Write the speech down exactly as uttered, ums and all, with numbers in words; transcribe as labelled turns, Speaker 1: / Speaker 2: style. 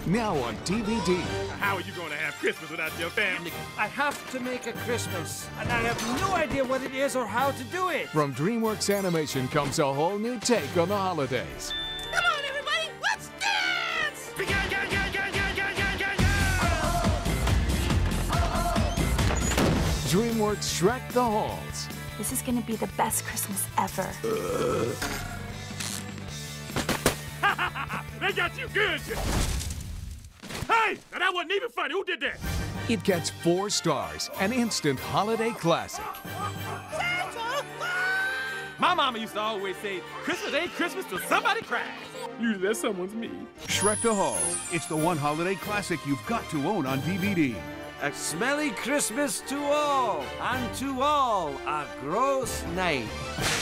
Speaker 1: Now on D V D.
Speaker 2: How are you going to have Christmas without your family?
Speaker 3: I have to make a Christmas, and I have no idea what it is or how to do it.
Speaker 1: From DreamWorks Animation comes a whole new take on the holidays.
Speaker 4: Come on, everybody, let's dance!
Speaker 1: DreamWorks Shrek the Halls.
Speaker 5: This is gonna be the best Christmas ever.
Speaker 2: They got you good. Hey, now that wasn't even funny. Who did that?
Speaker 1: It gets four stars, an instant holiday classic.
Speaker 2: My mama used to always say, Christmas ain't Christmas till somebody cries. Usually that someone's me.
Speaker 6: Shrek the Halls. It's the one holiday classic you've got to own on D V D.
Speaker 3: A smelly Christmas to all, and to all a gross night.